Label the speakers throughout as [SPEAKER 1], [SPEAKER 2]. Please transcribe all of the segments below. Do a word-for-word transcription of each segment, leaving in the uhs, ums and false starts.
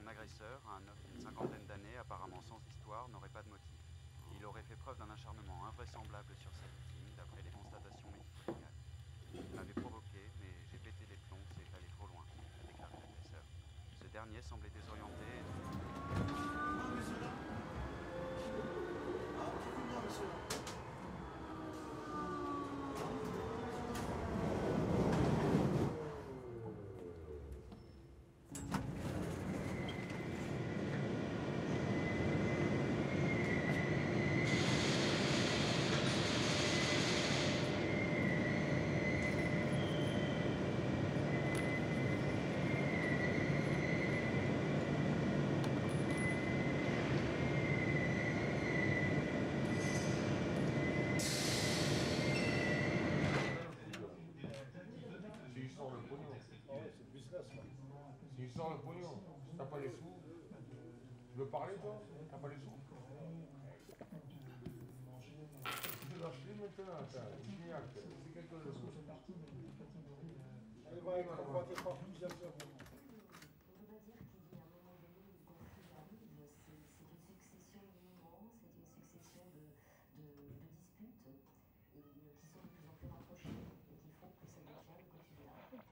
[SPEAKER 1] Son agresseur, un homme d'une cinquantaine d'années, apparemment sans histoire, n'aurait pas de motif. Il aurait fait preuve d'un acharnement invraisemblable sur sa victime, d'après les constatations médico-légales. Il m'avait provoqué, mais j'ai pété les plombs, c'est allé trop loin, a déclaré l'agresseur. Ce dernier semblait désorienté et...
[SPEAKER 2] Non, monsieur là. Ah, non, monsieur là.
[SPEAKER 3] S'il sort le pognon.
[SPEAKER 4] Ah ouais, c'est le business là.
[SPEAKER 3] S'il sort le pognon, t'as pas les sous. Tu veux parler toi? T'as pas les sous? Tu peux l'acheter maintenant, t'as Gignac, c'est quelque chose de sous.
[SPEAKER 4] Elle va être convoitée par plusieurs heures.
[SPEAKER 5] On ne peut pas dire qu'il y a un moment donné où le conflit arrive, c'est une succession de moments, c'est une succession de, de, de disputes et, qui sont de plus en plus rapprochées et qui font que ça devient le quotidien.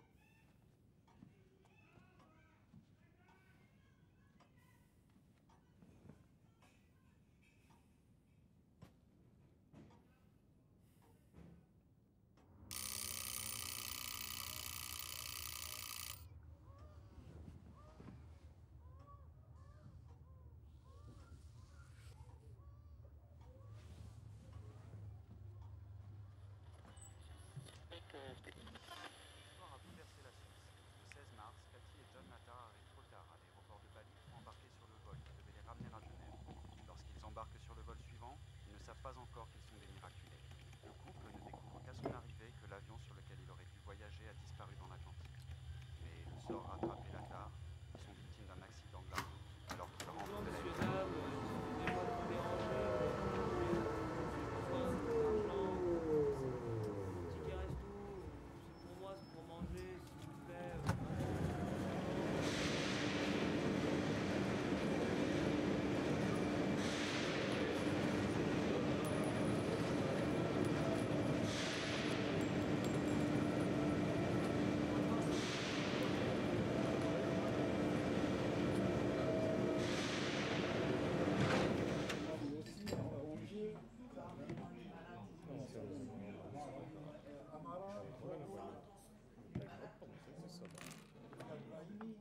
[SPEAKER 1] L'histoire a bouleversé la Suisse. Le seize mars, Cathy et John Matar arrivent trop tard à l'aéroport de Bali pour embarquer sur le vol qui devait les ramener à Genève. Lorsqu'ils embarquent sur le vol suivant, ils ne savent pas encore qu'ils sont des miraculés. Le couple ne découvre qu'à son arrivée que l'avion sur lequel il aurait dû voyager a disparu dans l'Atlantique. Mais le sort rattrape les Latard. Ils sont victimes d'un accident de l'avion alors qu'ils rentrent de
[SPEAKER 6] Monsieur
[SPEAKER 1] l'aéroport.
[SPEAKER 6] dame, excusez-moi de vous déranger. J'ai besoin d'argent. Ticket resto, c'est pour moi, c'est pour manger, s'il vous plaît.
[SPEAKER 4] Lui aussi, Olivier. Amara. Brahimi.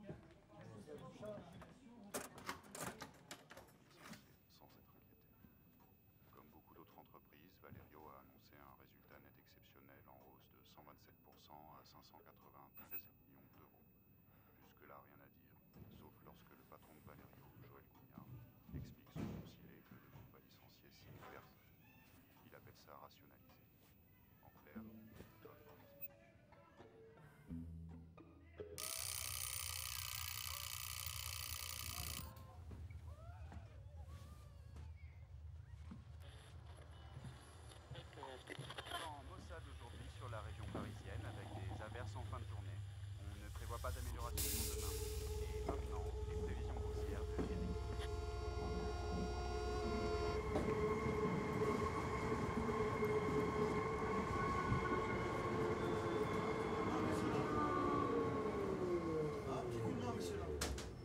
[SPEAKER 7] Sans s'être inquiété. Comme beaucoup d'autres entreprises, Valerio a annoncé un résultat net exceptionnel en hausse de cent vingt-sept pour cent à cinq cent quatre-vingt-treize millions d'euros. Jusque-là, rien à dire, sauf lorsque le patron de Valerio, Joël Gougnard, explique son concilié que le groupe va licencier six mille personnes. Il appelle ça rationaliser. En clair, Tom Brady.
[SPEAKER 1] En maussade aujourd'hui sur la région parisienne avec des averses en fin de journée. On ne prévoit pas d'amélioration pour demain. Et maintenant, les prévisions boursières deviennent
[SPEAKER 2] Non, monsieur là. Ah, non, monsieur là.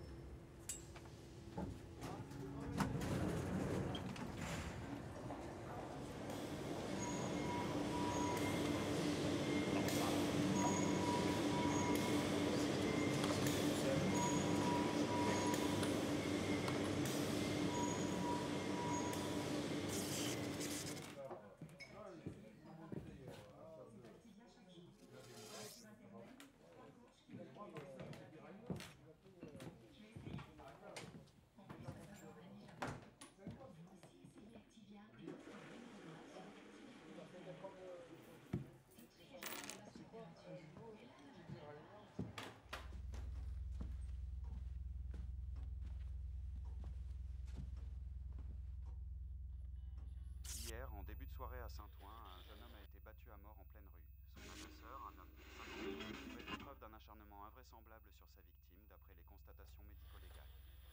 [SPEAKER 1] Hier, en début de soirée à Saint-Ouen, un jeune homme a été battu à mort en pleine rue. Son agresseur, un homme de cinquante ans, fait preuve d'un acharnement invraisemblable sur sa victime, d'après les constatations médico-légales.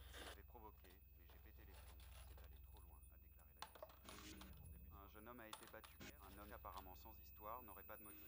[SPEAKER 1] un homme a été battu. Un homme apparemment sans histoire n'aurait pas de motif.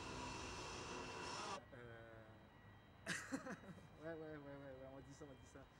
[SPEAKER 8] Ouais, ouais, ouais, ouais, ouais, on dit ça, on dit ça.